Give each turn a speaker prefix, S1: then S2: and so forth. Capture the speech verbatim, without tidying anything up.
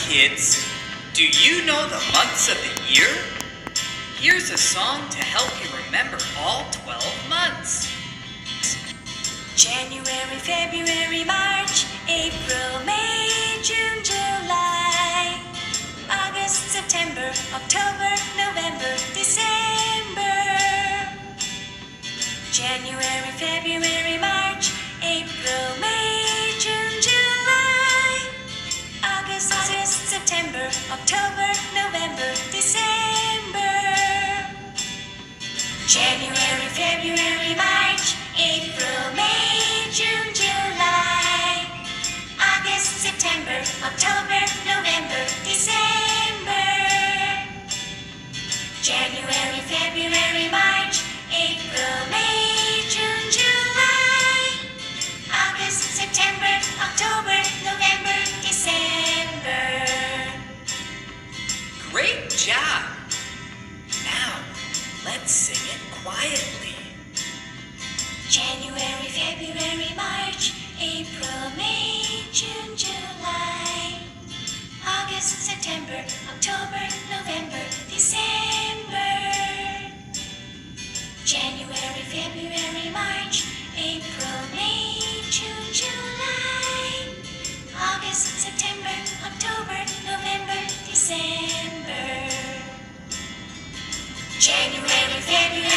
S1: kids, do you know the months of the year? Here's a song to help you remember all twelve months.
S2: January, February, March, April, May, June, July, August, September, October, November, December. January, February, March, April, May, June, July, August, August, September, October, November, December. January, February, March, April, May, June, July, August, September, October, November, December. January, February, March, April, May, June, July, August, September, October, November, December.
S1: Great job! Now, let's sing it quietly.
S2: January, February, March, April, May, June, July, August, September, October, November, December. January, February, March, April, May, June, July, August, September, October, November, December. January, February,